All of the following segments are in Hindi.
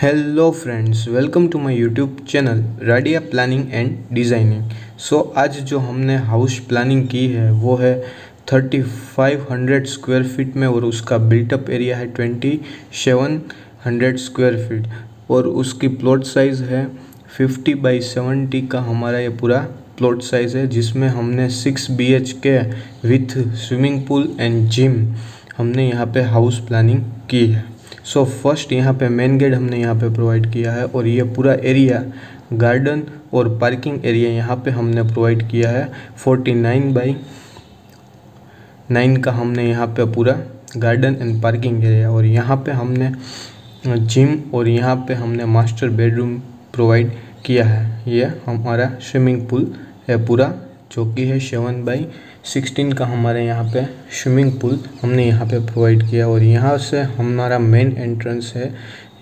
Hello friends, welcome to my YouTube channel Radia planning and designing. आज जो हमने हाउस प्लानिंग की है वो है 3500 स्क्वायर फीट में और उसका बिल्टअप एरिया है 2700 स्क्वायर फीट और उसकी प्लॉट साइज़ है 50 बाई 70 का हमारा ये पूरा प्लॉट साइज़ है, जिसमें हमने 6 BHK with swimming pool and gym हमने यहाँ पे हाउस प्लानिंग की है। फर्स्ट यहाँ पे मेन गेट हमने यहाँ पे प्रोवाइड किया है और ये पूरा एरिया गार्डन और पार्किंग एरिया यहाँ पे हमने प्रोवाइड किया है 49/9 का हमने यहाँ पे पूरा गार्डन एंड पार्किंग एरिया और यहाँ पे हमने जिम और यहाँ पे हमने मास्टर बेडरूम प्रोवाइड किया है। ये हमारा स्विमिंग पूल है पूरा, जो कि है 7/16 का हमारे यहाँ पे स्विमिंग पूल हमने यहाँ पे प्रोवाइड किया और यहाँ से हमारा मेन एंट्रेंस है।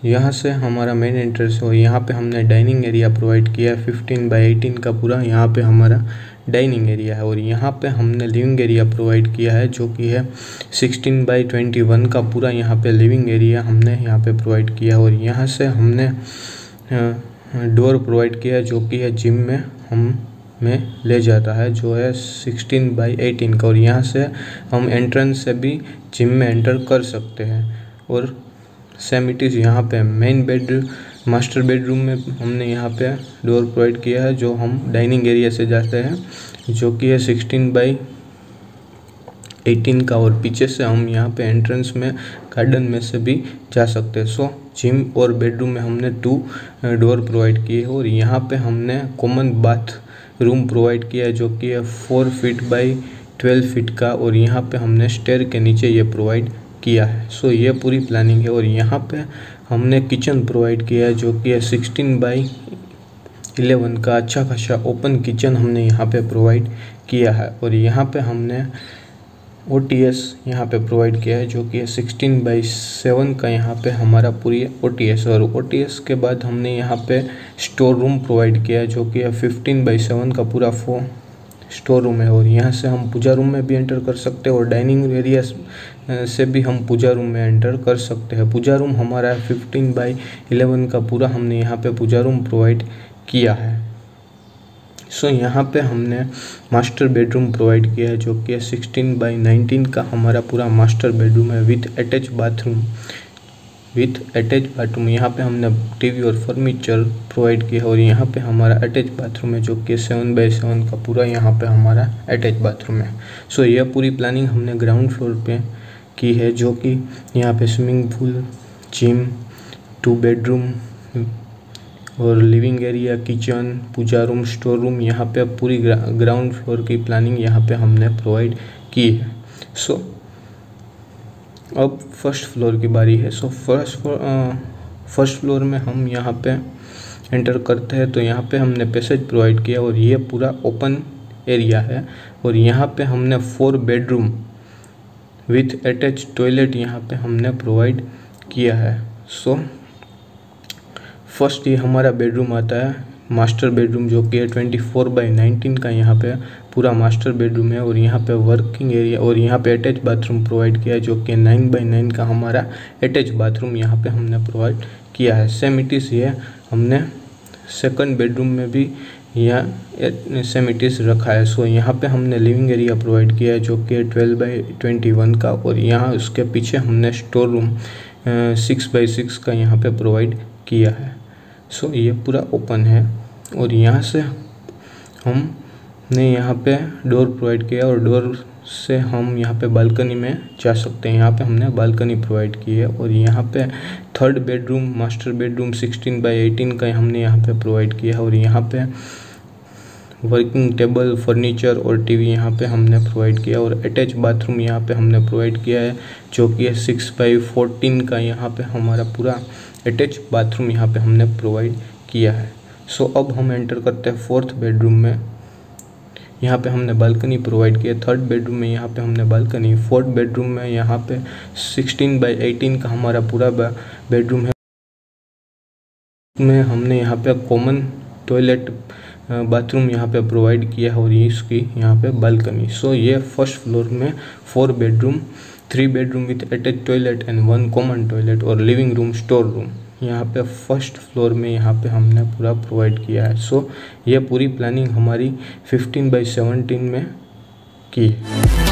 और यहाँ पे हमने डाइनिंग एरिया प्रोवाइड किया है 15/18 का पूरा, यहाँ पे हमारा डाइनिंग एरिया है। और यहाँ पे हमने लिविंग एरिया प्रोवाइड किया है जो कि है 16/21 का पूरा, यहाँ पे लिविंग एरिया हमने यहाँ पे प्रोवाइड किया है। और यहाँ से हमने डोर प्रोवाइड किया है जो कि है जिम में ले जाता है, जो है 16/18 का। और यहाँ से हम एंट्रेंस से भी जिम में एंटर कर सकते हैं। और सेम इट इज़ यहाँ पे मेन मास्टर बेडरूम में हमने यहाँ पे डोर प्रोवाइड किया है जो हम डाइनिंग एरिया से जाते हैं, जो कि है 16/18 का। और पीछे से हम यहाँ पे एंट्रेंस में गार्डन में से भी जा सकते हैं। जिम और बेडरूम में हमने 2 डोर प्रोवाइड किए हैं। और यहाँ पे हमने कॉमन बाथ रूम प्रोवाइड किया है जो कि है 4 फीट बाई 12 फीट का, और यहाँ पे हमने स्टेयर के नीचे ये प्रोवाइड किया है। ये पूरी प्लानिंग है। और यहाँ पे हमने किचन प्रोवाइड किया है जो कि है 16/11 का, अच्छा खासा ओपन किचन हमने यहाँ पे प्रोवाइड किया है। और यहाँ पे हमने OTS यहाँ पे प्रोवाइड किया है जो कि 16/7 का, यहाँ पे हमारा पूरी OTS। और OTS के बाद हमने यहाँ पे स्टोर रूम प्रोवाइड किया है जो कि 15/7 का पूरा स्टोर रूम है। और यहाँ से हम पूजा रूम में भी एंटर कर सकते हैं और डाइनिंग एरिया से भी हम पूजा रूम में एंटर कर सकते हैं। पूजा रूम हमारा 15/11 का पूरा, हमने यहाँ पे पूजा रूम प्रोवाइड किया है। यहाँ पे हमने मास्टर बेडरूम प्रोवाइड किया है जो कि 16/19 का हमारा पूरा मास्टर बेडरूम है विथ अटैच बाथरूम। यहाँ पे हमने टीवी और फर्नीचर प्रोवाइड किया है। और यहाँ पे हमारा अटैच बाथरूम है जो कि 7/7 का पूरा, यहाँ पे हमारा अटैच बाथरूम है। यह पूरी प्लानिंग हमने ग्राउंड फ्लोर पे की है, जो कि यहाँ पे स्विमिंग पूल, जिम, 2 बेडरूम और living area, kitchen, puja room, store room, यहाँ पे पूरी ग्राउंड फ्लोर की प्लानिंग यहाँ पे हमने प्रोवाइड की है। अब फर्स्ट फ्लोर की बारी है। फर्स्ट फ्लोर में हम यहाँ पे एंटर करते हैं तो यहाँ पे हमने पैसेज प्रोवाइड किया और ये पूरा ओपन एरिया है। और यहाँ पे हमने 4 बेडरूम विथ अटैच टॉयलेट यहाँ पे हमने प्रोवाइड किया है। फर्स्ट ये हमारा बेडरूम आता है मास्टर बेडरूम जो कि है 24/19 का, यहाँ पे पूरा मास्टर बेडरूम है। और यहाँ पे वर्किंग एरिया और यहाँ पे अटैच बाथरूम प्रोवाइड किया है जो कि 9/9 का हमारा अटैच बाथरूम यहाँ पे हमने प्रोवाइड किया है। सेम इट इज़ ये हमने सेकंड बेडरूम में भी यहाँ सेम इट इज़ रखा है। यहाँ पे हमने लिविंग एरिया प्रोवाइड किया है जो कि 12/21 का। और यहाँ उसके पीछे हमने स्टोर रूम 6/6 का यहाँ पे प्रोवाइड किया है। ये पूरा ओपन है। और यहाँ से हमने यहाँ पे डोर प्रोवाइड किया और डोर से हम यहाँ पे बालकनी में जा सकते हैं। यहाँ पे हमने बालकनी प्रोवाइड की है। और यहाँ पे थर्ड बेडरूम मास्टर बेडरूम 16/18 का हमने यहाँ पे प्रोवाइड किया है। और यहाँ पे वर्किंग टेबल, फर्नीचर और टीवी यहाँ पे हमने प्रोवाइड किया। और अटैच बाथरूम यहाँ पे हमने प्रोवाइड किया है जो कि है 6/14 का, यहाँ पे हमारा पूरा अटैच बाथरूम यहाँ पे हमने प्रोवाइड किया है। अब हम एंटर करते हैं फोर्थ बेडरूम में। यहाँ पे हमने बालकनी प्रोवाइड किया। थर्ड बेडरूम में यहाँ पे हमने बालकनी। फोर्थ बेडरूम में यहाँ पे 16/18 का हमारा पूरा बेडरूम है में हमने यहाँ पे कॉमन टॉयलेट बाथरूम यहाँ पे प्रोवाइड किया है। और ये इसकी यहाँ पे बालकनी। ये फर्स्ट फ्लोर में 4 bedroom, 3 bedroom with attach toilet and 1 common toilet और लिविंग रूम, स्टोर रूम यहाँ पे फर्स्ट फ्लोर में यहाँ पे हमने पूरा प्रोवाइड किया है। सो ये पूरी प्लानिंग हमारी 15/17 में की है।